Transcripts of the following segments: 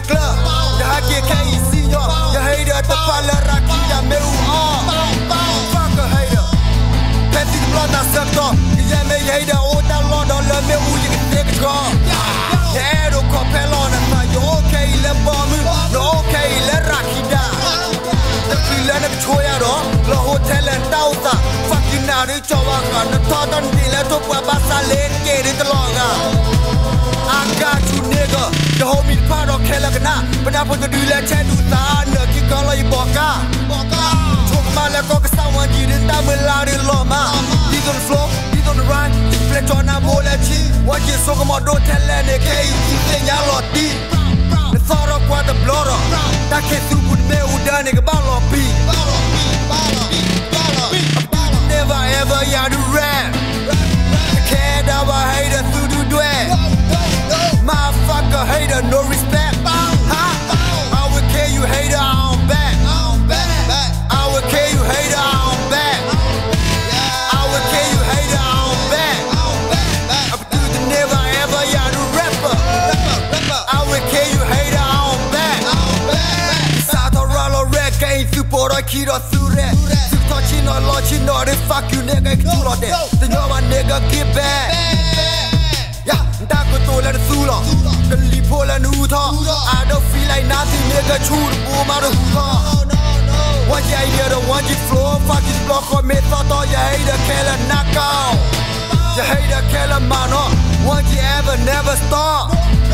club. Ya hake kai senior. Ya hater the pala rakida me fuck a hater. Petty the blood na sector. Ya me hater all that long on le me you can take a car. Ya do copelon and you okay le bomb. You okay le rakida. The feeling of choya do. The hotel and daughter. Fuck you now the chawaka. The thought on the letter to Babasa lane get it longer. I got you nigga. The homie part of Kelagana. But I put the deal at Cheduta. No kick all of your boca. Took my leg off someone didn't damn a lot in Loma. He's on the floor, he's on the run. Fletch on a bowl at cheese. What you so about don't tell any case. You think y'all lot deep. The thought of what the blood of that can't do with me who done it about all beat. Never ever ya do rap. Can't ever hate a to do it. Motherfucker hater, no respect. I will kill you hater on back. I will kill you hater on back. I will kill you hater on back. Up to the never ever ya do rapper. I will kill you hater on back. Sato Ralo Red Game Super Kiro Sure. Touching or launching or fuck you nigga do all that. The no one nigga get back. Yeah, that could do let it sula. The Lipola and Uta. I don't feel like nothing nigga true to boom out of Uta. One ya hear the one you floor, fucking block or me thought all you hate a killer knockout. You hate a killer man, one you ever never stop.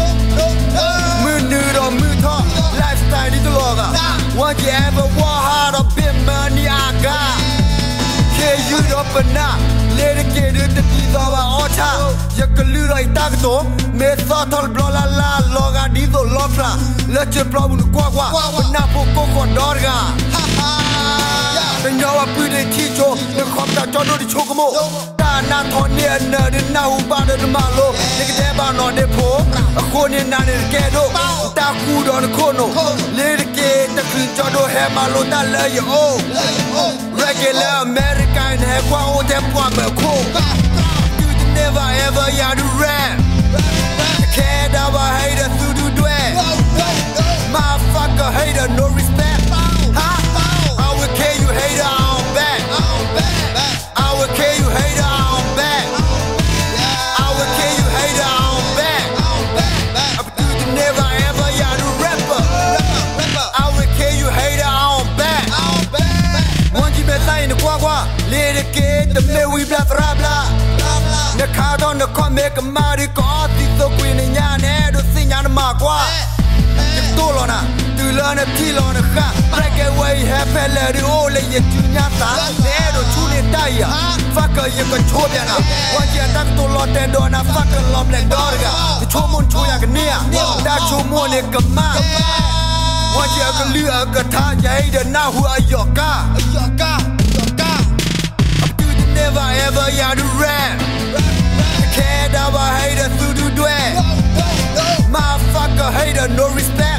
Moon nude or moon talk, lifestyle is the logger. One you ever war hard or bit money I got. Can't you up and now? Let it get it to be our altar. You can lose like that, though. Me thought all blah la la, loga dido lopra. Let your problem to quagua, but now for Coco Dorga. And now I put a teacher, the copter John the Chocomo. Not on near the now about the malo. Take a dab on the poor, a corner in the ghetto. That food on the corner. Let it get the clean Jodo have my load that lay you all. Regular American have one them one cool. You never ever ya do rap. Can't ever hate a to do it. Motherfucker hater, no respect. I will kill you hater on back. I will kill you hater on back. I will kill you hater on back. Up to the never ever ya do rapper. I will kill you hater on back. One you better in the quagua. Let it get the me we blah blah blah. The card on the comic Mari got the queen in yan head to sing on the magua. Tolona, to learn a till on a car. Break away, happy let it all lay it to Yata. Nedo Tunitaya. Fucker, you can Chodiana. One year, Dr. Lot and on a fucking love like Dorga. The Chomon Choyagnia. That's your morning command. One year, can leave a guitar, you now who are your car. Up to the never ever ya do rap. Can't ever hate a to do it. Motherfucker hater, no respect.